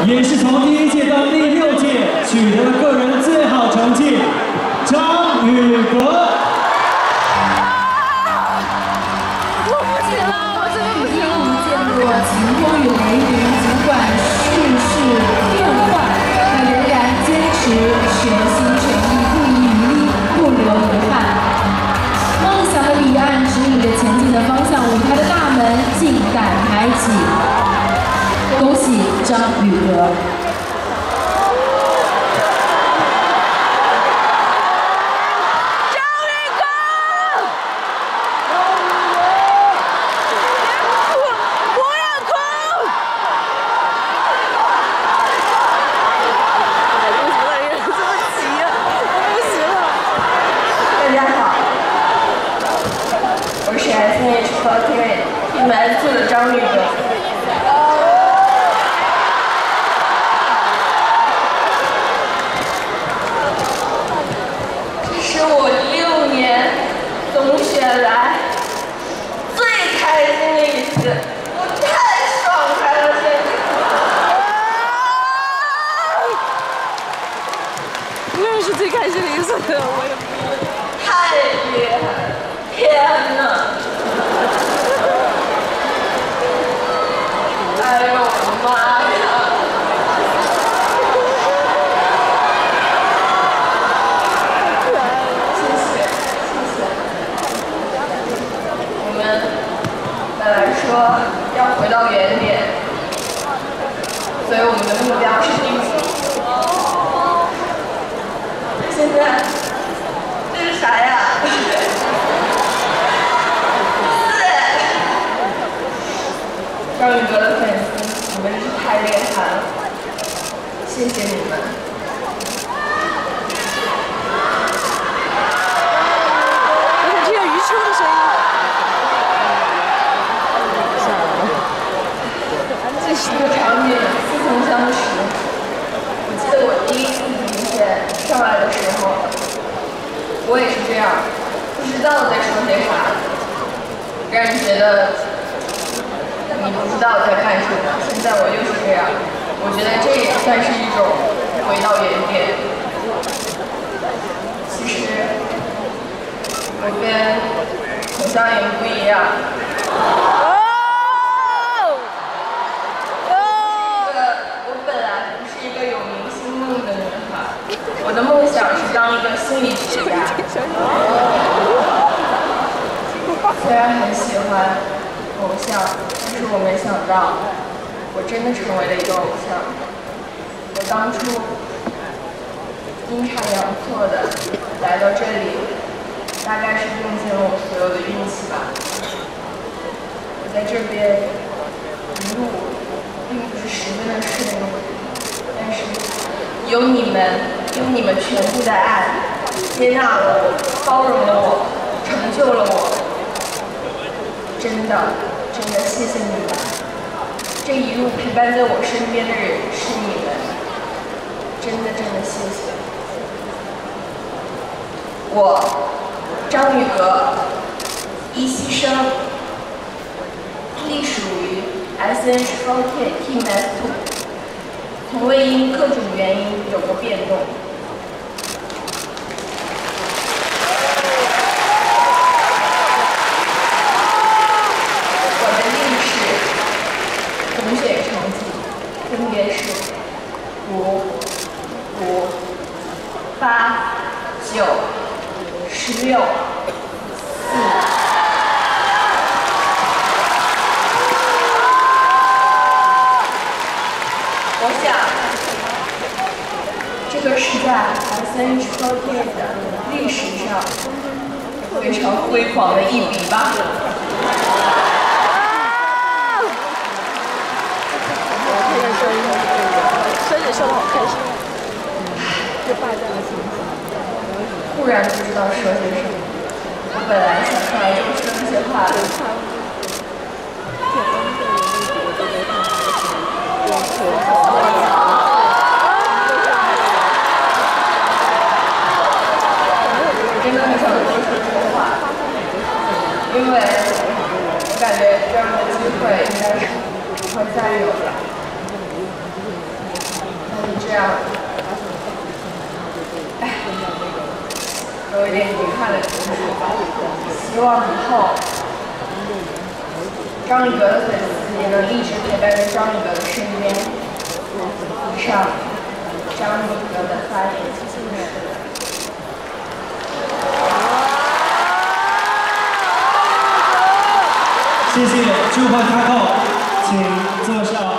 也是从第1届到第6届取得了个人最好成绩，张宇格。 我不行了，我真的不行了。见过晴空与雷雨，尽管世事变幻，他仍然坚持全心全意，不遗余力，不留遗憾。梦想的彼岸指引着前进的方向，舞台的大门静待开启。恭喜张宇格！ 的张宇格。这是我6年总选来最开心的一次，我太爽快了，现在。 我也是最开心的一次，我也太厉害了，天哪！ 哎呦我的妈呀！谢谢，谢谢。我们本来说要回到原点，所以我们的目标是第5。现在这是啥呀？ 张宇格的粉丝，你们真是太厉害了，谢谢你们。 我想听见余秋的声音。 这个场景似曾相识。我记得我第1次评选上来的时候，我也是这样，不知道在说些啥，让人觉得。 你不知道在干什么，现在我又是这样，我觉得这也算是一种回到原点。其实我跟孔湘莹不一样，我本来不是一个有明星梦的女孩，我的梦想是当一个心理学家。虽然很喜欢偶像。 但是我没想到，我真的成为了一个偶像。我当初阴差阳错的来到这里，大概是用尽了我所有的运气吧。我在这边一路并不是十分的顺利，但是有你们全部的爱，接纳了我，包容了我，成就了我，真的。 真的谢谢你们，这一路陪伴在我身边的人是你们，真的谢谢。我张宇格，一期生，隶属于 SH4K Team S2，从未因各种原因有过变动。 总选成绩分别是5、5、8、9、16、4。我想，这个是在 SH4K 的历史上非常辉煌的一笔吧。 声也笑得好开心，就霸占了心情。 忽然不知道说些什么，我本来想上来就说这些话的。我真的很想多说这些话，因为我感觉这样的机会应该是不会再有了。 这样，有一点遗憾的就是，希望以后张宇哥的粉丝也能一直陪伴在张宇哥的身边，上张宇哥的发言。 谢谢主办开口，请坐下。